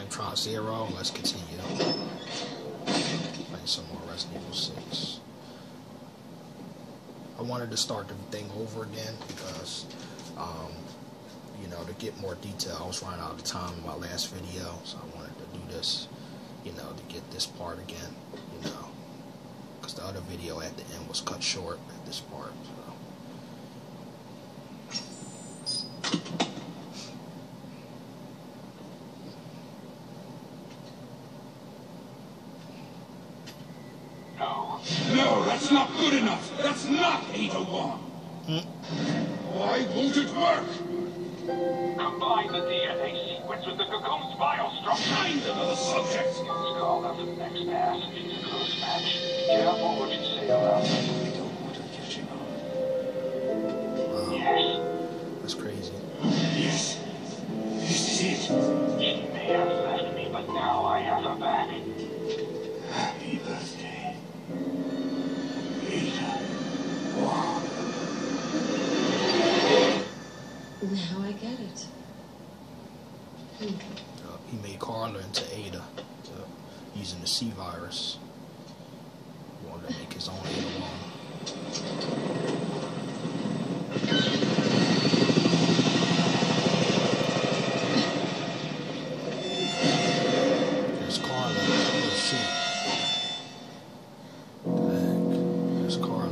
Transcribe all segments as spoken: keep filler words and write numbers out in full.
Tron Zero. Let's continue. Playing some more Resident Evil six. I wanted to start the thing over again because, um, you know, to get more detail. I was running out of time in my last video, so I wanted to do this, you know, to get this part again, you know, because the other video at the end was cut short at this part. So. No, that's not good enough. That's not Ada Wong. Hmm? Why won't it work? Combine the D N A sequence with the cocoon's biostructure. Find another subject. It's called up for the next pass. It's a close match. Careful what you say around it. I don't want her catching on. Wow. Yes. That's crazy. Yes. This is it. She may have left me, but now I have her back. Happy birthday. Ada Wong. Now I get it. Hmm. Uh, he made Carla into Ada uh, using the C virus. He wanted to make his own Ada Wong. There's Carla. Oh shit. What the heck? There's Carla.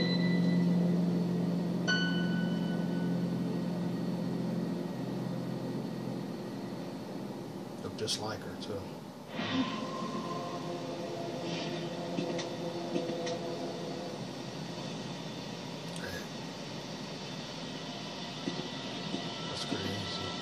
Look just like her too. That's crazy.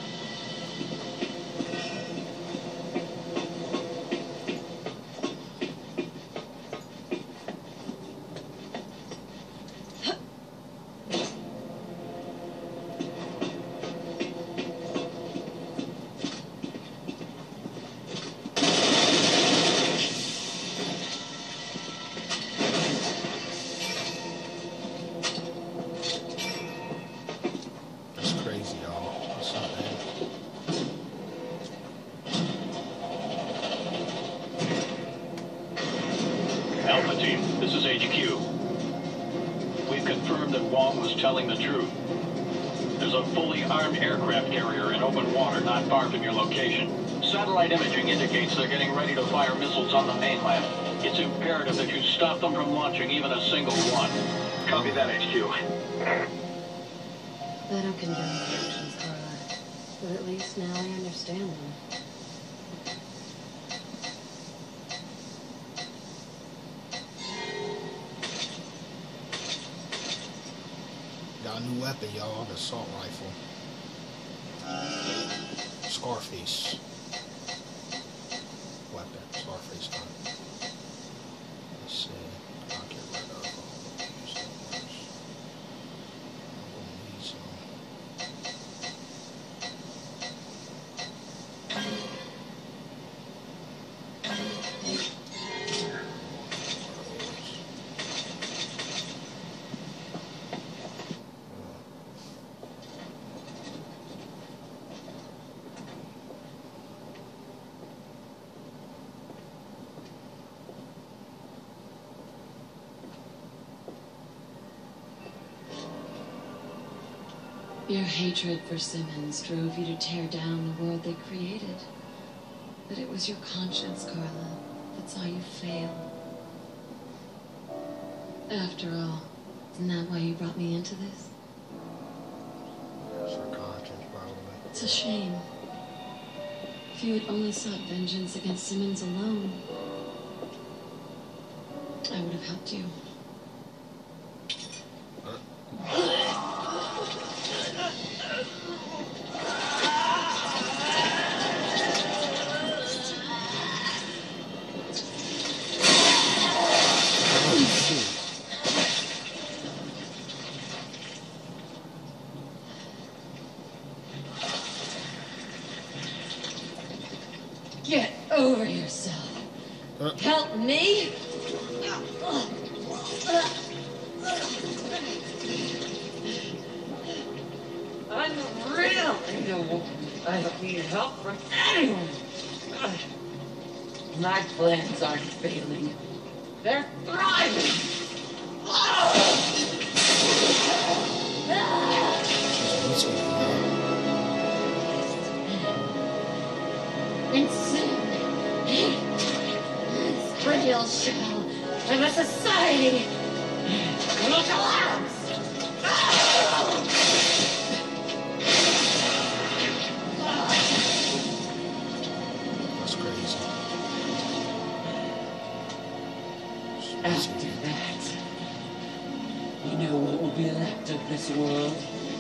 That's crazy, y'all. What's up, man? Alpha Team, this is H Q. We've confirmed that Wong was telling the truth. There's a fully armed aircraft carrier in open water not far from your location. Satellite imaging indicates they're getting ready to fire missiles on the mainland. It's imperative that you stop them from launching even a single one. Copy that, H Q. I don't condone the actions, Carla, but at least now I understand them. Got a new weapon, y'all. The assault rifle. Scarface. Weapon. Scarface gun. Let's see. I'll get rid of all of these things. I'm gonna need some. Your hatred for Simmons drove you to tear down the world they created. But it was your conscience, Carla, that saw you fail. After all, isn't that why you brought me into this? That's her conscience, probably. It's a shame. If you had only sought vengeance against Simmons alone, I would have helped you. Get over yourself. Uh. Help me. I'm real. I don't, I don't need help from anyone. My plans aren't failing. They're thriving! And soon, this frail shell of a society will collapse! That's crazy. After that, you know what will be left of this world?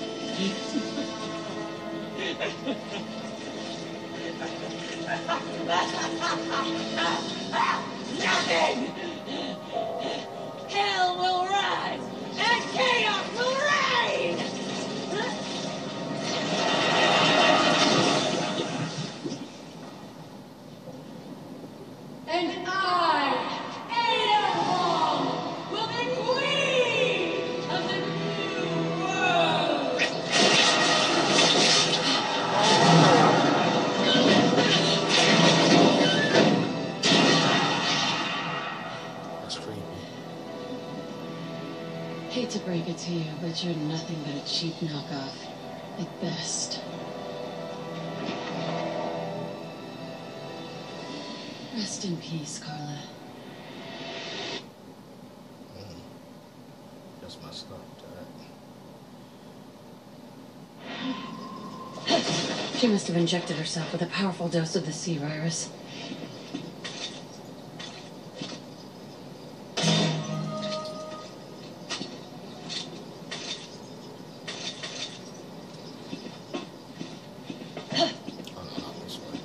Nothing! Hell will rise, and chaos will reign! And I, Ada Wong, will be queen of the new world! That's creepy. Hate to break it to you, but you're nothing but a cheap knockoff. At best. Rest in peace, Carla. Mm. That's messed up, Dad. She must have injected herself with a powerful dose of the sea virus. Oh, no, not this way.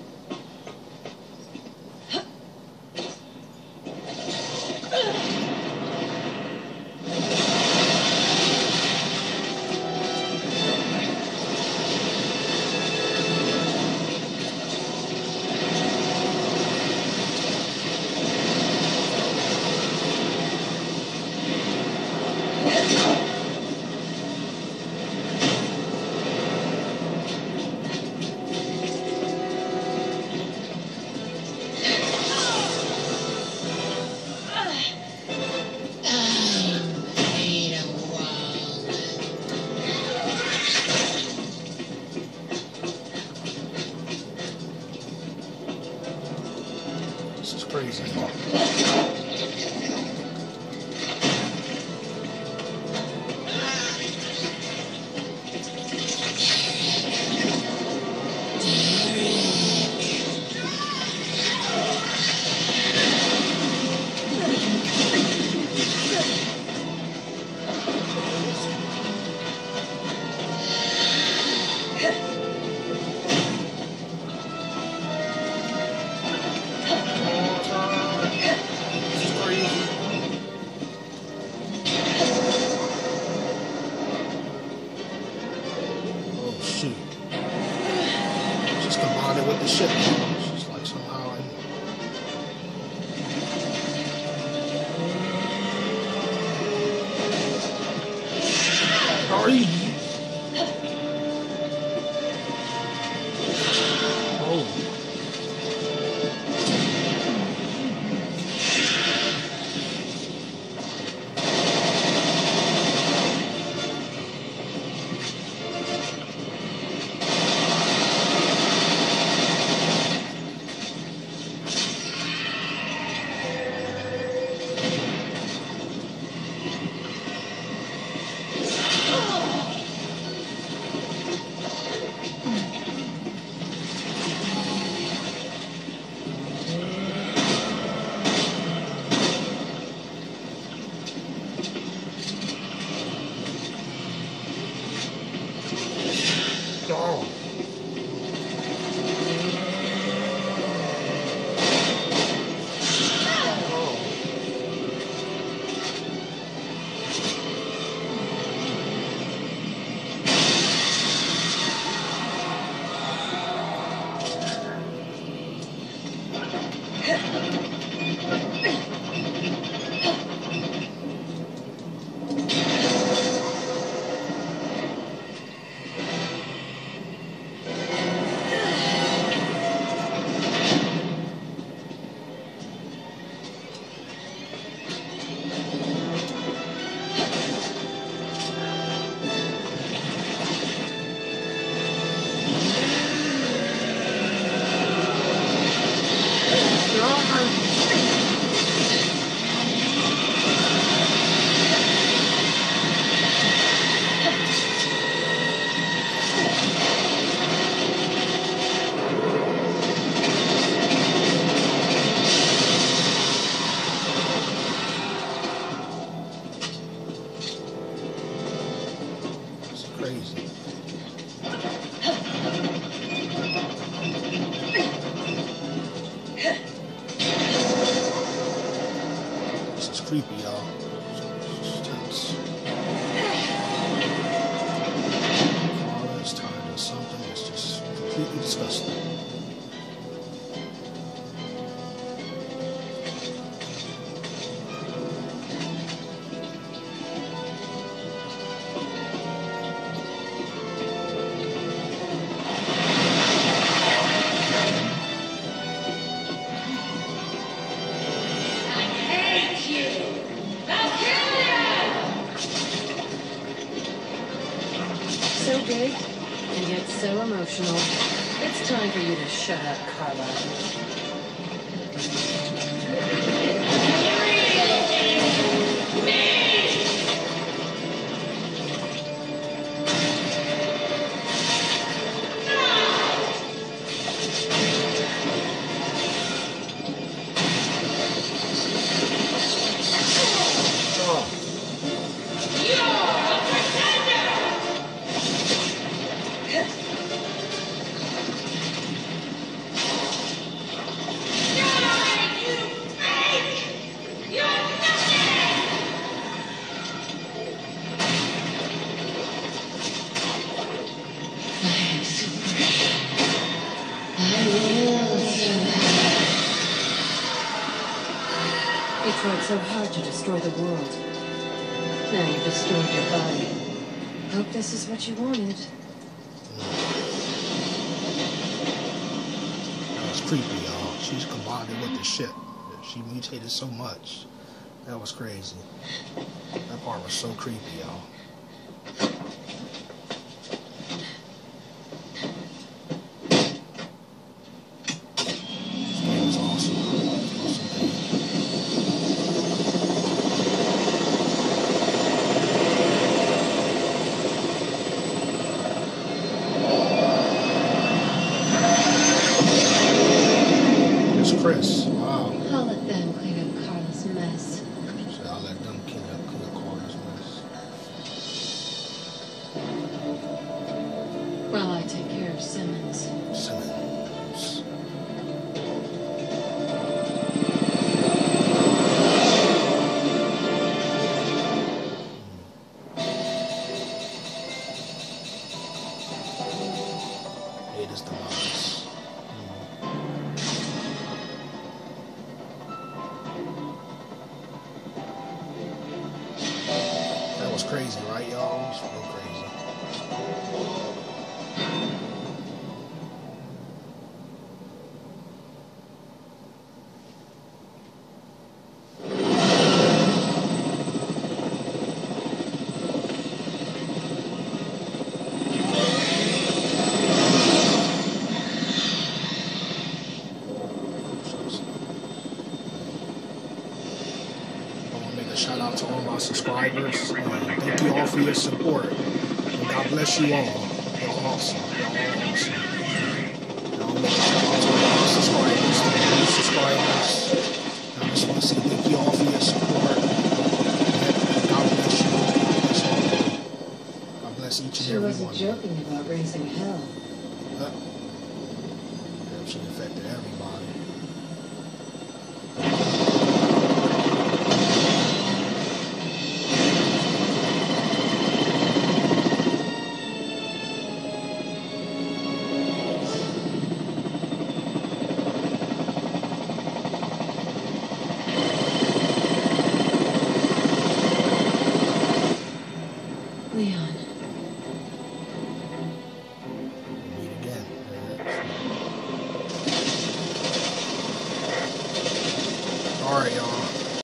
This is crazy. This is crazy. Oh shoot. Just combined it with the ship. Just like somehow I... Sorry. Oh. This is creepy, y'all. It's tense. Carla is trying to do something that's just completely disgusting. So big, and yet so emotional. It's time for you to shut up, Carla. You tried so hard to destroy the world. Now you've destroyed your body. Hope this is what you wanted. That was creepy, y'all. She's combined it with the shit. She mutated so much. That was crazy. That part was so creepy, y'all. This game is awesome. Awesome game. Chris, wow. I'll let them clean up Carla's mess. So I'll let them clean up, clean up Carla's mess. While I take care of Simmons. Simmons. Hate is the demise. That was crazy, right, y'all? It was real crazy. Shout out to all my subscribers, and thank you all for your support. And God bless you all. Y'all awesome. Y'all all awesome. And I want to shout out to all my subscribers, to the new subscribers. And I just want to say thank you all for your support. And God bless you. God bless all of you. God bless each and She every wasn't one. joking about raising hell. Huh? Damn, she affected everybody. Leon. Meet again. Alright, y'all.